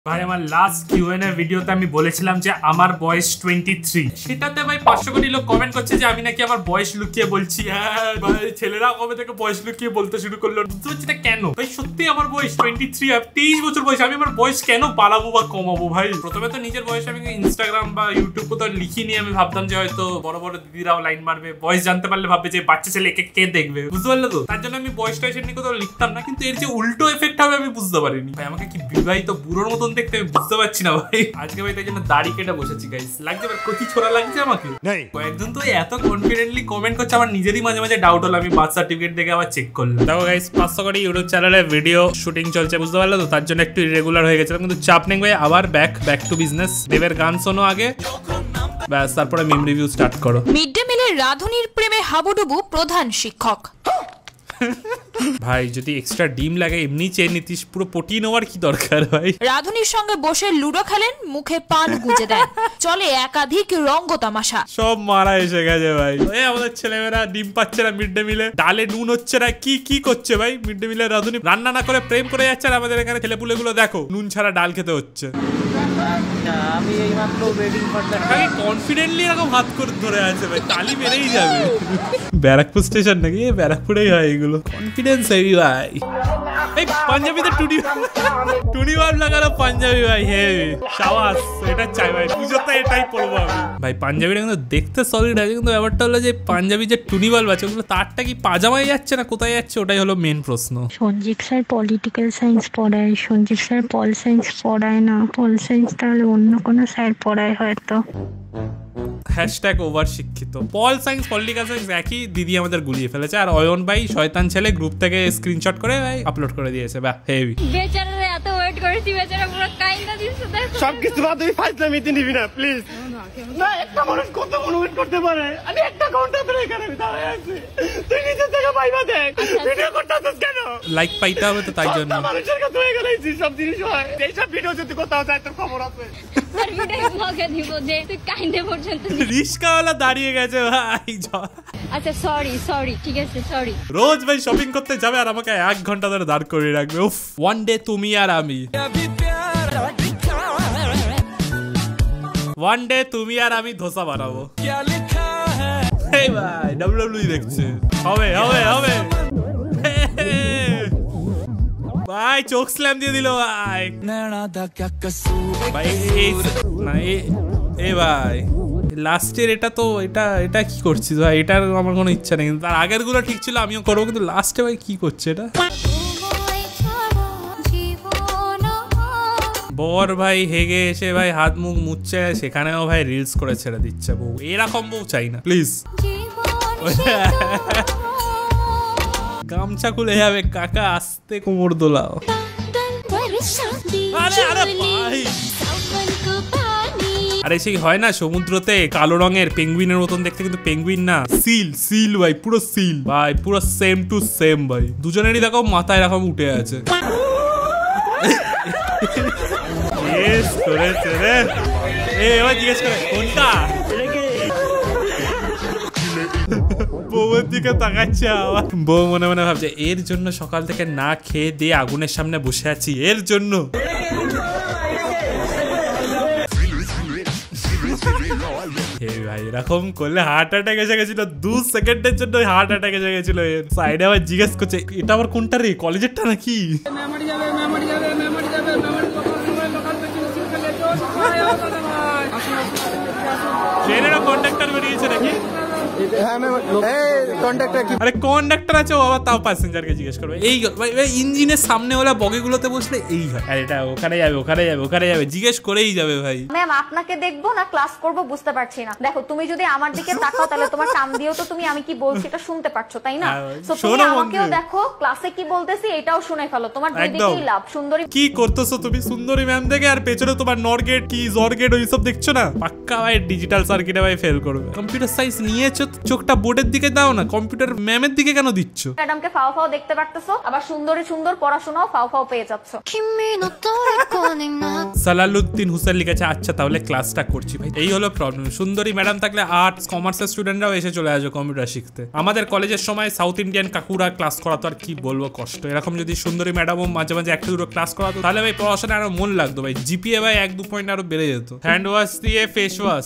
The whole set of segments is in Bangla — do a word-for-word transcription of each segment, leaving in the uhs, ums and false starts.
ভাই আমার লাস্ট কিউএনএ ভিডিওতে আমি বলেছিলাম যে আমার বয়স তেইশ, সেটাতে ভাই পাঁচশো কোটি লোক কমেন্ট করছে যে আমি নাকি আমার বয়স লুকিয়ে বলছি। হ্যাঁ ভাই, ছেলেরা কবে থেকে বয়স লুকিয়ে বলতে শুরু করলো, বুঝতে পারছি না কেন ভাই। সত্যি আমার বয়স তেইশ, তেইশ বছর বয়স। আমি আমার বয়স কেন বাড়াবো বা কমাবো ভাই? প্রথমে তো নিজের বয়স আমি ইনস্টাগ্রাম বা ইউটিউব কোথাও লিখিনি। আমি ভাবতাম যে হয়তো বড় বড় দিদিরাও লাইন মারবে, বয়স জানতে পারলে ভাববে যে বাচ্চা ছেলে কে কে দেখবে, বুঝতে পারলে তো? তার জন্য আমি বয়সটা এসে নিয়ে কোথাও লিখতাম না, কিন্তু এর যে উল্টো এফেক্ট হবে আমি বুঝতে পারিনি ভাই। আমাকে কি বিবাহিত বুড়োর মতন দেখতে আমি বুঝতে পারছি না ভাই। আজকে ভাই তাই জন্য দাড়ি কেটে বসেছি গাইস। লাগছে ভাই, কচি ছোড়া লাগছে আমাকে। কয়েকজন তো এত কনফিডেন্টলি কমেন্ট করছে, আমার নিজেরই মাঝে মাঝে ডাউট হলো। আমি বার্থ সার্টিফিকেট দেখে আবার চেক করলাম। দেখো গাইস, পাঁচশো কোটি ইউটিউব চ্যানেলে ভিডিও শুটিং চলছে, বুঝতে পারলে তো? তার জন্য একটু ইরেগুলার হয়ে গেছিলাম, কিন্তু চাপ নেই ভাই। আবার ব্যাক ব্যাক টু বিজনেস। দেবের গান শোনো আগে, ব্যাস তারপরে মিম রিভিউ স্টার্ট করো। মিড ডে মিলের রাধুনির প্রেমে হাবুডুবু প্রধান শিক্ষক। ভাই যদি এক্সট্রা ডিম লাগে এমনি চেয়ে নিতিস, পুরো প্রোটিন হওয়ার কি দরকার ভাই? রাধুনির সঙ্গে বসে লুডো খেলেন, মুখে পান গুজে দেন, চলে একাধিক রঙ্গ তামাশা। সব মারা এসে গেছে ভাই। এই আমাদের ছেলেমেয়েরা ডিম পাচ্ছে না মিড ডে মিলে, ডালে নুন হচ্ছে না, কি কি করছে ভাই? মিড ডে মিলে রাধুনি রান্না না করে প্রেম করে যাচ্ছে, আর আমাদের এখানে ছেলেপুলে গুলো দেখো নুন ছাড়া ডাল খেতে হচ্ছে। আমি এইমাত্র ওয়েটিং ফর দ্য ভাই কনফিডেন্টলি এরকম হাত করে ধরে আছে ভাই, তালি মেরেই যাবে। ব্যারাকপুর স্টেশন নাকি? ব্যারাকপুরেই হয় এগুলো। কনফিডেন্স হেভি ভাই। এই পাঞ্জাবিতে টুনি টুনি বাল লাগানো পাঞ্জাবি ভাই, হেভি সাবাস। এটা চাই ভাই, পুজোতে এটাই পরবো আমি ভাই। পাঞ্জাবিটা কিন্তু দেখতে সলিড আছে, কিন্তু ব্যাপারটা হলো যে পাঞ্জাবি যে টুনি বাল আছে ওগুলো তারটা কি পাজামায় যাচ্ছে না কোথায় যাচ্ছে, ওটাই হলো মেন প্রশ্ন। সঞ্জীব স্যার পলিটিক্যাল সায়েন্স পড়ায়, সঞ্জীব স্যার পল সায়েন্স পড়ায় না। পল সায়েন্স তাহলে অন্য কোনো স্যার পড়ায় হয়তো। হ্যাশট্যাগ ওভার শিক্ষিত। পল সায়েন্স পলিটিক্যাল সায়েন্স একই দিদি আমাদের গুলিয়ে ফেলেছে। আর অয়ন ভাই শয়তান ছেলে গ্রুপ থেকে স্ক্রিনশট করে ভাই আপলোড করে দিয়েছে। বাহ হেভি। বেচারারে এত ওয়েট করেছি, বেচারা পুরো কাইন্দা দিছে। দেখো সব কিছু বাদ তুই ফাইজলামিতে নিবি না প্লিজ। না একটা মানুষ কত ওয়েট করতে পারে? আমি একটা ঘন্টা ধরে এখানে দাঁড়ায় আছি, তুই নিচে থেকে পাইবা দেখ। ভিডিও করতেছিস কেন? লাইক পাইতে হবে তো, তাই জন্য মানুষের কাছে হয়ে গেছে সব জিনিস হয়। এই সব ভিডিও যদি কোথাও যায় তোর খবর আছে। আর ভিডিও ব্লগে দিব যে তুই কাইন্দে পর্যন্ত। রিস্কাওয়ালা দাঁড়িয়ে গেছে ভাই। আচ্ছা সরি সরি, ঠিক আছে সরি। রোজ ভাই শপিং করতে যাবে আর আমাকে এক ঘন্টা ধরে দাঁড় করিয়ে রাখবে। উফ, ওয়ান ডে তুমি আর আমি, ওয়ান ডে তুমি আর আমি ধোসা বানাবো। এই ভাই ডাব্লিউডাব্লিউ দেখছে, হবে হবে হবে ভাই। চোখ স্ল্যাম দিয়ে দিল ভাই। ভাই না এ ভাই লাস্টের এটা তো এটা এটা কি করছিস ভাই? এটার আমার কোনো ইচ্ছা নেই, কিন্তু তার আগের গুলো ঠিক ছিল, আমিও করবো, কিন্তু লাস্টে ভাই কি করছে এটা? বর ভাই হেগে এসে ভাই হাত মুখ মুছছে, সেখানেও ভাই রিলস করে ছেড়ে দিচ্ছে। বউ এরকম বউ চাই না প্লিজ। গামছা খুলে যাবে কাকা, আস্তে কোমর দোলাও। আরে আরে ভাই, আরে সেই হয় না সমুদ্রতে কালো রঙের পেঙ্গুইনের মতন দেখতে, কিন্তু পেঙ্গুইন না, সিল। সিল ভাই, পুরো সিল ভাই, পুরো সেম টু সেম ভাই। দুজনেরই দেখো মাথায় এরকম উঠে আছে। এবার জিজ্ঞেস করে কোনটা? বউয়ের দিকে তাকাচ্ছে আবার। বউ মনে মনে ভাবছে এর জন্য সকাল থেকে না খেয়ে দিয়ে আগুনের সামনে বসে আছি, এর জন্য। ভাই এরকম করলে হার্ট অ্যাটাক এসে গেছিল, দু সেকেন্ডের জন্য হার্ট অ্যাটাক এসে গেছিল। এর সাইডে আবার জিজ্ঞেস করছে এটা আবার কোনটা রে, কলেজেরটা নাকি? ট্রেনেরও কন্ডাক্টর বেরিয়েছে নাকি? আরে কন্ডাক্টর আছে, ও আবার তাও প্যাসেঞ্জারকে জিজ্ঞেস করবে। এই ইঞ্জিনের সামনে ওলা বগিগুলোতে বসলে এই হয়, আর এটা ওখানে যাবে ওখানে যাবে ওখানে যাবে জিজ্ঞেস করেই যাবে ভাই। ম্যাম আপনাকে দেখবো না ক্লাস করব বুঝতে পারছি না। দেখো তুমি যদি আমার দিকে তাকাও তাহলে তোমার কান দিয়েও তো তুমি আমি কি বলছি এটা শুনতে পাচ্ছো, তাই না? সো তুমি আমাকেও দেখো, ক্লাসে কি বলতেছি এটাও শুনে ফেলো। তোমার দুই দিকেই লাভ। সুন্দরী কি করতেছো তুমি? সুন্দরী ম্যাম দেখে আর পেছনে তোমার নরগেট কি জরগেট ওই সব দেখছো না? পাক্কা ভাই ডিজিটাল সার্কিটে ভাই ফেল করবে। কম্পিউটার সায়েন্স নিয়েছো, চোখটা বোর্ডের দিকে দাও না, কম্পিউটার ম্যামের দিকে কেন দিচ্ছ? ম্যাডামকে ফাও ফাও দেখতে পারতেছো, আবার সুন্দরী সুন্দর পড়াশোনাও ফাও ফাও পেয়ে যাচ্ছ। সালালুদ্দিন হুসেন লিখেছে আচ্ছা তাহলে ক্লাসটা করছি ভাই। এই হলো প্রবলেম, সুন্দরী ম্যাডাম থাকলে আর্টস কমার্সের স্টুডেন্টরাও এসে চলে আসবে কম্পিউটার শিখতে। আমাদের কলেজের সময় সাউথ ইন্ডিয়ান কাকুরা ক্লাস করাতো, আর কি বলবো কষ্ট। এরকম যদি সুন্দরী ম্যাডামও মাঝে মাঝে একটা দুটো ক্লাস করাতো তাহলে ভাই পড়াশোনা আরো মন লাগতো ভাই, জিপিএ ভাই এক দু পয়েন্ট আরো বেড়ে যেত। হ্যান্ড ওয়াশ দিয়ে ফেস ওয়াশ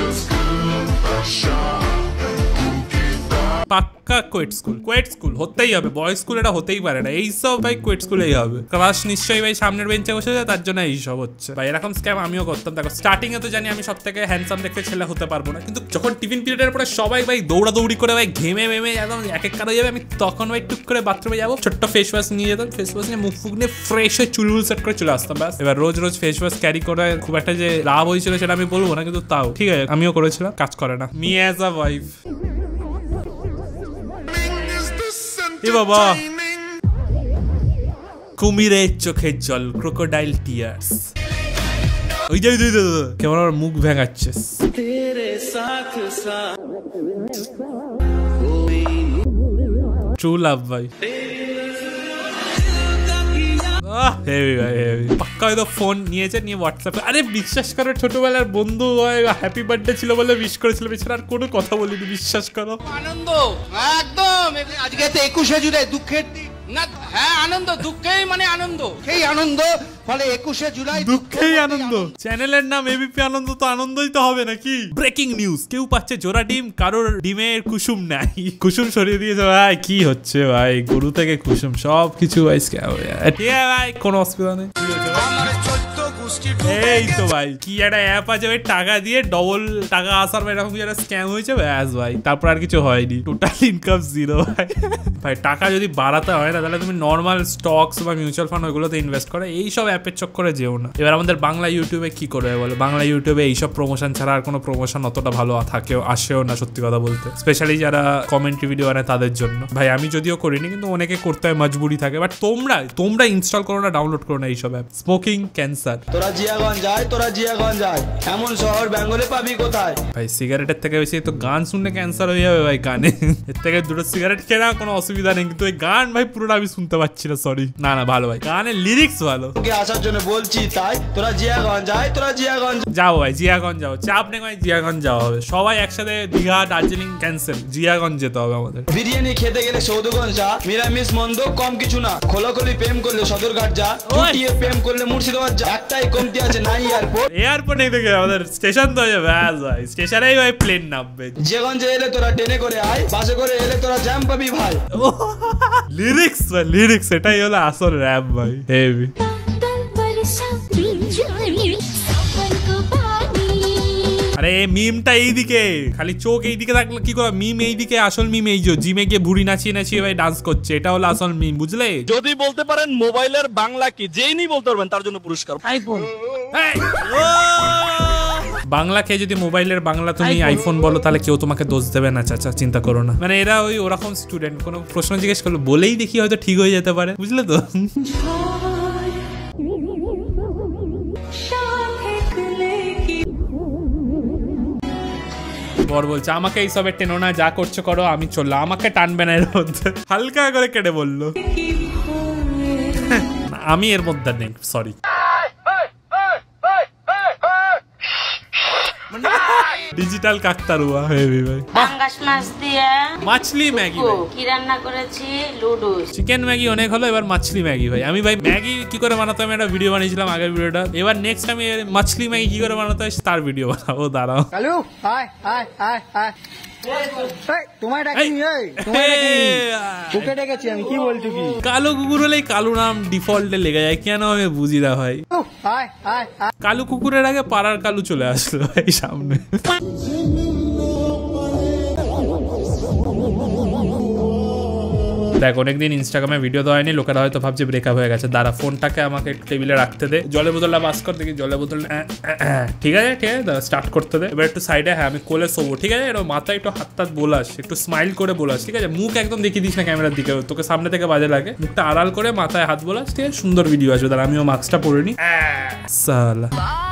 পাক্কা কোয়েট স্কুল, কোয়েট স্কুল হতেই হবে, বয়েজ স্কুল এটা হতেই পারে না, এইসব ভাই কোয়েট স্কুলেই হবে। ক্লাস নিশ্চয়ই ভাই সামনের বেঞ্চে বসে যায়, তার জন্য এইসব হচ্ছে ভাই। এরকম স্ক্যাম আমিও করতাম। দেখো স্টার্টিং এ তো জানি আমি সব থেকে হ্যান্ডসাম দেখতে ছেলে হতে পারবো না, কিন্তু যখন টিফিন পিরিয়ডের পরে সবাই ভাই দৌড়াদৌড়ি করে ভাই ঘেমে মেমে একদম এক এক কারো যাবে, আমি তখন ভাই টুক করে বাথরুমে যাবো, ছোট্ট ফেস ওয়াশ নিয়ে যেতাম, ফেস ওয়াশ নিয়ে মুখ ফুক নিয়ে ফ্রেশ হয়ে চুল সেট করে চলে আসতাম ব্যাস। এবার রোজ রোজ ফেস ওয়াশ ক্যারি করে খুব একটা যে লাভ হয়েছিল সেটা আমি বলবো না, কিন্তু তাও ঠিক আছে আমিও করেছিলাম, কাজ করে না। মি অ্যাজ আ ওয়াইফ এ বাবা, কুমিরের চোখের জল, ক্রোকোডাইল টিয়ার্স। ওই যে কেমন আমার মুখ ভেঙাচ্ছে। ট্রু লাভ ভাই, পাক্কা হয়তো ফোন নিয়েছে, নিয়ে হোয়াটসঅ্যাপে আরে বিশ্বাস করো ছোটবেলার বন্ধু হয়, হ্যাপি বার্থডে ছিল বলে উইশ করেছিল, এছাড়া আর কোনো কথা বলিনি, বিশ্বাস করো। আনন্দ একদম, আজকে তো একুশে জুলাই দুঃখের দিন না, হ্যাঁ আনন্দ, দুঃখেই মানে আনন্দ, সেই আনন্দ, ফলে একুশে জুলাই দুঃখেই আনন্দ। চ্যানেলের নাম এবিপি আনন্দ, তো আনন্দই তো হবে নাকি। ব্রেকিং নিউজ, কেউ পাচ্ছে জোড়া ডিম, কারোর ডিমের কুসুম নাই, কুসুম সরিয়ে দিয়েছে ভাই। কি হচ্ছে ভাই, গরু থেকে কুসুম সব কিছু ভাই ভাই, কোনো অসুবিধা নেই। এই তো ভাই কি একটা অ্যাপ আছে ভাই, টাকা দিয়ে ডবল টাকা আসার ভাই, এরকম একটা স্ক্যাম হয়েছে ব্যাস ভাই, তারপর আর কিছু হয়নি, টোটাল ইনকাম জিরো ভাই। ভাই টাকা যদি বাড়াতে হয় না তাহলে তুমি নর্মাল স্টকস বা মিউচুয়াল ফান্ড ওইগুলোতে ইনভেস্ট করে, এইসব অ্যাপের চক্করে যেও না। এবার আমাদের বাংলা ইউটিউবে কি করবে বলো, বাংলা ইউটিউবে এইসব প্রমোশন ছাড়া আর কোনো প্রমোশন অতটা ভালো থাকেও আসেও না সত্যি কথা বলতে, স্পেশালি যারা কমেন্ট্রি ভিডিও বানায় তাদের জন্য। ভাই আমি যদিও করিনি, কিন্তু অনেকে করতে হয়, মজবুরি থাকে। বাট তোমরা তোমরা ইনস্টল করো না, ডাউনলোড করো না এইসব অ্যাপ। স্মোকিং ক্যান্সার, তোরা জিয়াগঞ্জ যায়, তোরা জিয়াগঞ্জ যায়, এমন শহর বেঙ্গলে পাবি কোথায়? ভাই সিগারেটের থেকে বেশি তো গান শুনলে ক্যান্সার হয়ে যাবে ভাই কানে, এর থেকে দুটো সিগারেট খেয়ে না কোনো অসুবিধা নেই, কিন্তু এই গান ভাই পুরোটা আমি শুনতে পাচ্ছি না, সরি। না না ভালো ভাই, গানের লিরিক্স ভালো। তোকে আসার জন্য বলছি তাই, তোরা জিয়াগঞ্জ যায়, তোরা জিয়াগঞ্জ যাও ভাই, জিয়াগঞ্জ যাও, চাপ নেই ভাই, জিয়াগঞ্জ যাওয়া হবে সবাই একসাথে। দীঘা দার্জিলিং ক্যান্সেল, জিয়াগঞ্জ যেতে হবে আমাদের। বিরিয়ানি খেতে গেলে সৌদগঞ্জ যা, নিরামিষ মন্দ কম কিছু না, খোলাখুলি প্রেম করলে সদরঘাট যা, চুটিয়ে প্রেম করলে মুর্শিদাবাদ যা, একটাই কমতি আছে নাই এয়ারপোর্ট। এয়ারপোর্ট নেই দেখে আমাদের স্টেশন তো হয়ে ব্যাস ভাই, স্টেশনেই ভাই প্লেন নামবে। জিয়াগঞ্জে এলে তোরা ট্রেনে করে আয়, বাসে করে এলে তোরা জ্যাম পাবি ভাই। লিরিক্স ভাই, লিরিক্স এটাই হলো আসল র্যাপ ভাই, হেভি। আরে মিমটা এইদিকে, খালি চোখ এইদিকে থাকলে কি করে, মিম এইদিকে, আসল মিম এই যে জিমে গিয়ে ভুড়ি নাচিয়ে নাচিয়ে ভাই ডান্স করছে, এটা হলো আসল মিম, বুঝলে? যদি বলতে পারেন মোবাইলের বাংলা কি, যেই নি বলতে পারবেন তার জন্য পুরস্কার আইফোন। বাংলা খেয়ে যদি মোবাইলের বাংলা তুমি আইফোন বলো তাহলে কেউ তোমাকে দোষ দেবে না চাচা, চিন্তা করো না। মানে এরা ওই ওরকম স্টুডেন্ট, কোনো প্রশ্ন জিজ্ঞেস করলো বলেই দেখি হয়তো ঠিক হয়ে যেতে পারে, বুঝলে তো? বর বলছে আমাকে এইসবে টেনো না, যা করছো করো, আমি চললাম, আমাকে টানবে না এর মধ্যে, হালকা করে কেটে বললো। আমি এর মধ্যে নেই, সরি। ডিজিটাল কাকতারুয়া হেভি ভাই। পাঙ্গাস মাছ দিয়ে মাছলি ম্যাগি, কি রান্না করেছি, লুডুস। চিকেন ম্যাগি অনেক হলো, এবার মাছলি ম্যাগি ভাই। আমি ভাই ম্যাগি কি করে বানাতে আমি একটা ভিডিও বানিয়েছিলাম আগের ভিডিওটা, এবার নেক্সট আমি মাছলি ম্যাগি কি করে বানাতে হয় তার ভিডিও বানাবো, দাঁড়াও। Kalu hi hi hi hi, তোমায় ডাকিনি, এই তোমায় ডাকিনি, তোকে ডেকেছি আমি, কি বলছো কি? কালো কুকুর হলেই কালু নাম ডিফল্টে লেগে যায়, কেন আমি বুঝি না ভাই। হাই হাই হাই, কালু কুকুরের আগে পাড়ার কালু চলে আসলো ভাই সামনে। দেখ অনেকদিন ইনস্টাগ্রামে ভিডিও দেওয়া হয়নি, লোকেরা হয়তো ভাবছে ব্রেকআপ হয়ে গেছে, দাঁড়া ফোনটাকে আমাকে টেবিলে রাখতে দে, জলের বোতলটা পাস কর, দেখি জলের বোতল, ঠিক আছে ঠিক আছে স্টার্ট করতে দে। এবার একটু সাইডে, হ্যাঁ আমি কোলে শোবো, ঠিক আছে, এবার মাথায় একটু হাত টাত বোলাস, একটু স্মাইল করে বোলাস, ঠিক আছে, মুখ একদম দেখিয়ে দিস না ক্যামেরার দিকে, তোকে সামনে থেকে বাজে লাগে, মুখটা আড়াল করে মাথায় হাত বোলাস, ঠিক আছে, সুন্দর ভিডিও আসবে। দাঁড়া আমিও মাস্কটা পরে নি, সালা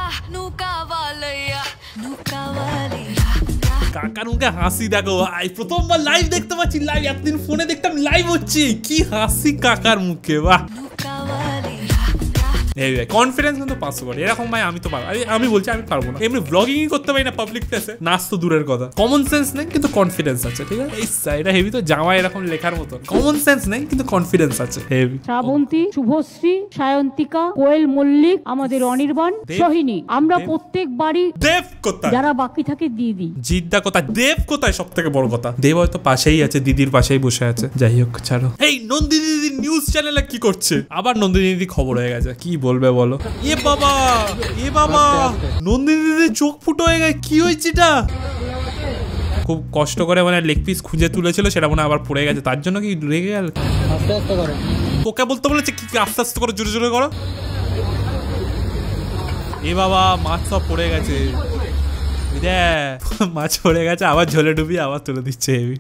কাকার মুখে হাসি দেখো ভাই, প্রথমবার লাইভ দেখতে পাচ্ছি, লাইভ এতদিন ফোনে দেখতাম, লাইভ হচ্ছে, কি হাসি কাকার মুখে, বাহ। কনফিডেন্স কিন্তু পাঁচশো কোটি এরকম ভাই আমি তো পারবো। আমি বলছি আমি পারবো না, এমনি ব্লগিং করতে পারি না পাবলিক প্লেসে, নাচ তো দূরের কথা। কমন সেন্স নেই কিন্তু কনফিডেন্স আছে, ঠিক আছে? এই এটা হেভি তো, জামা এরকম লেখার মতো। কমন সেন্স নেই কিন্তু কনফিডেন্স আছে, হেভি। শ্রাবন্তী, শুভশ্রী, সায়ন্তিকা, কোয়েল মল্লিক, আমাদের অনির্বাণ, সোহিনী, আমরা প্রত্যেক বাড়ি দেব কোথায়, যারা বাকি থাকে দিদি। জিদ্দা কোথায়, দেব কোথায়, সব থেকে বড় কথা দেব হয়তো পাশেই আছে, দিদির পাশেই বসে আছে। যাই হোক ছাড়ো। এই নন্দিনী দিদি নিউজ চ্যানেলে কি করছে? আবার নন্দিনী দিদি খবর হয়ে গেছে, কি বলবে বলো? এ বাবা, এ বাবা, নন্দিনী দিদির চোখ ফুটো হয়ে গেছে, কি হয়েছে এটা? খুব কষ্ট করে মানে লেগ পিস খুঁজে তুলেছিল, সেটা মনে আবার পড়ে গেছে, তার জন্য কি রেগে গেল? আস্তে আস্তে করো, তোকে বলতে বলেছে কি আস্তে আস্তে করো, জোরে জোরে করো। এ বাবা, মাছ সব পড়ে গেছে, মাছ পড়ে গেছে, আবার ঝোলে ডুবি আবার তুলে দিচ্ছে। হেভি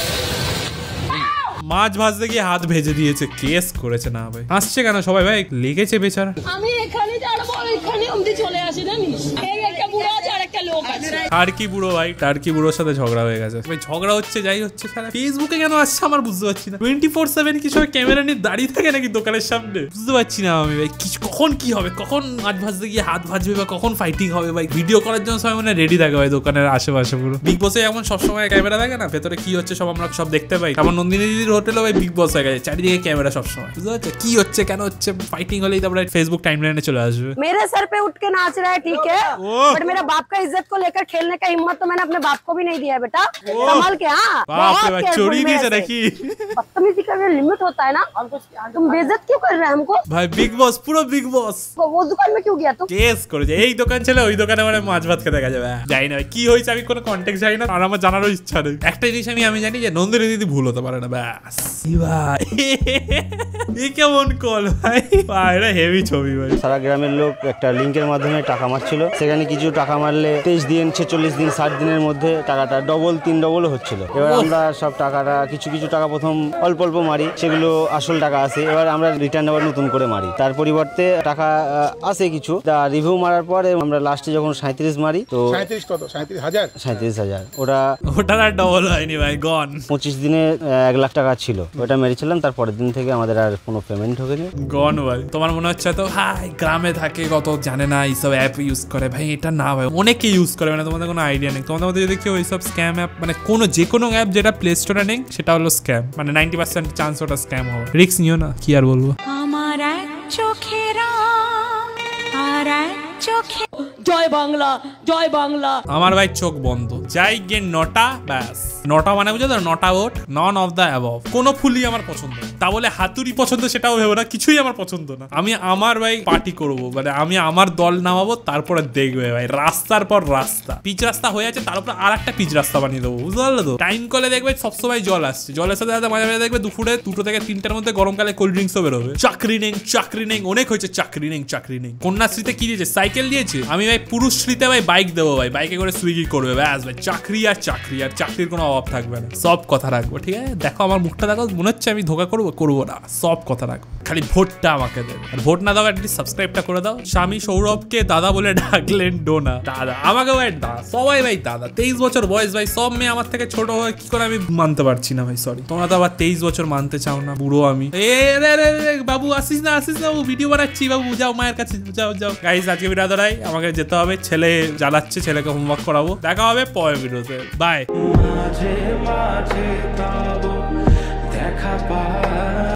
মাছ ভাজতে গিয়ে হাত ভেজে দিয়েছে, কেস করেছে। না ভাই আসছে কেন সবাই, ভাই লেগেছে বেচারা। আমি এখানে দাঁড়াবো, এখানে অমনি চলে আসে, জানিস? এই একটা বুড়ো আছে আর একটা লোক আছে। টার্কি বুড়ো, ভাই টার্কি বুড়োর সাথে ঝগড়া হয়ে গেছে। ভাই ঝগড়া হচ্ছে, যাই হচ্ছে, সারা ফেসবুকে কেন আসছে আমার বুঝতে পারছি না। টোয়েন্টি ফোর সেভেন কি সবাই ক্যামেরা নিয়ে দাঁড়িয়ে থাকে নাকি দোকানের সামনে, বুঝতে পারছি না আমি। ভাই কিছু কখন কি হবে, কখন মাছ ভাজতে গিয়ে হাত ভাজবে বা কখন ফাইটিং হবে, ভাই ভিডিও করার জন্য সবাই মানে রেডি থাকে ভাই দোকানের আশেপাশে পুরো। বিগ বসে এমন সবসময় ক্যামেরা থাকে না, ভেতরে কি হচ্ছে সব আমরা সব দেখতে পাই। আমার নন্দিনী দিদির হোটেলে ভাই বিগ বস হয়ে গেছে, চারিদিকে ক্যামেরা সবসময়, বুঝতে পারছো? কি হচ্ছে কেন হচ্ছে, ফাইটিং হলেই তারপরে ফেসবুক টাইমলাইনে চলে আসবে। मेरे सर पे उठ के नाच रहा है, ठीक है, बट मेरा बाप का इज्जत को लेकर खेलने का हिम्मत तो मैंने अपने बाप को भी नहीं दिया है बेटा, संभाल के। हाँ बाप रे, चोरी दिए नाকি? बदतमीजी का भी लिमिट होता है ना, तुम बेइज्जत क्यों कर रहे हैं हमको? भाई बिग बॉस, পুরো বিগ বস। वो दुकान में क्यों गया तू? কেস করে যে এই দোকান ছিল, ওই দোকানে মানে মাছ ভাত খেতে দেখা যাবে। জানি না কি হয়েছে, আমি কোনো কন্টেক্ট জানি না, আর আমার জানারও ইচ্ছা নেই। একটা জিনিস আমি আমি জানি যে নন্দিনী দিদি ভুল হতে পারে না, ব্যাস। ভাই এই কেমন কল ভাই, ভাই হেভি ছবি ভাই। সারা গ্রামের লোক একটা লিঙ্কের মাধ্যমে টাকা মারছিল, সেখানে কিছু টাকা মারলে তেইশ দিন, ছেচল্লিশ দিন, ষাট দিনের মধ্যে টাকাটা ডবল তিন ডবল হচ্ছিল। এবার আমরা সব টাকাটা কিছু কিছু টাকা প্রথম অল্প অল্প মারি, সেগুলো আসল টাকা আসে, এবার আমরা রিটার্ন আবার নতুন করে মারি, তার পরিবর্তে টাকা আসে কিছু। তা রিভিউ মারার পরে আমরা লাস্টে যখন সাঁত্রিশ মারি, তো সাঁত্রিশ কত সাঁত্রিশ হাজার সাঁত্রিশ হাজার ওটা ওটা আর ডবল হয়নি ভাই, গন। পঁচিশ দিনে এক লাখ টাকা ছিল, ওটা মেরেছিলাম, তারপরের দিন থেকে আমাদের আর কোনো পেমেন্ট ঢোকেনি, গন ভাই। তোমার মনে হচ্ছে তো ভাই গ্রামে থাকে, কত জানে না এইসব অ্যাপ ইউজ করে, ভাই এটা না ভাই, অনেকে ইউজ করে, মানে তোমাদের কোনো আইডিয়া নেই। তোমাদের মধ্যে যদি কেউ ওইসব স্ক্যাম অ্যাপ, মানে কোনো যে কোনো অ্যাপ যেটা প্লে স্টোরে নেই, সেটা হলো স্ক্যাম, মানে নাইনটি পার্সেন্ট চান্স ওটা স্ক্যাম হবে। রিস্ক নিও না, কি আর বলবো। আমার এক চোখেরা আর এক চোখে জয় বাংলা, জয় বাংলা। আমার ভাই চোখ বন্ধ, যাই গে নটা, ব্যাস। নটা মানে বুঝো তো, NOTA vote, none of the above. কোনো ফুলই আমার পছন্দ, তা বলে হাতুড়ি পছন্দ সেটাও ভেবো না, কিছুই আমার পছন্দ না। আমি আমার ভাই পার্টি করবো, মানে আমি আমার দল নামাবো, তারপরে দেখবে ভাই রাস্তার পর রাস্তা, পিচ রাস্তা হয়ে আছে, তার উপর আর একটা পিচ রাস্তা বানিয়ে দেবো, বুঝতে পারলো তো? টাইম কলে দেখবে সবসময় জল আসছে, জলের সাথে সাথে মাঝে মাঝে দেখবে দুপুরে দুটো থেকে তিনটার মধ্যে গরমকালে কোল্ড ড্রিঙ্কসও বেরোবে। চাকরি নেই, চাকরি নেই, অনেক হয়েছে চাকরি নেই, চাকরি নেই। কন্যাশ্রীতে কি দিয়েছে? সাইকেল দিয়েছে। আমি ভাই পুরুষশ্রীতে ভাই বাইক দেবো, ভাই বাইকে করে সুইগি করবে, ব্যাস ভাই। চাকরি আর চাকরি, আর চাকরির কোনো অভাব থাকবে না, সব কথা রাখবো, ঠিক আছে? দেখো আমার মুখটা দেখো, মনে হচ্ছে আমি ধোকা করবো, করবো না, সব কথা রাখবো, খালি ভোটটা আমাকে দেবে। আর ভোট না দাও, অ্যাটলিস্ট সাবস্ক্রাইবটা করে দাও। স্বামী সৌরভকে দাদা বলে ডাকলেন ডোনা, দাদা আমাকে ভাই দাদা, সবাই ভাই দাদা। তেইশ বছর বয়স ভাই, সব মেয়ে আমার থেকে ছোট হয়, কি করে আমি মানতে পারছি না ভাই, সরি। তোমরা তো আবার তেইশ বছর মানতে চাও না, বুড়ো আমি। এ রে রে রে বাবু, আসিস না আসিস না, ভিডিও বানাচ্ছি বাবু, যাও মায়ের কাছে, যাও যাও। গাইস আজকে ভিডিও দাঁড়াই, আমাকে যেতে হবে, ছেলে জ্বালাচ্ছে, ছেলেকে হোমওয়ার্ক করাবো। দেখা হবে পরের ভিডিওতে, বাই।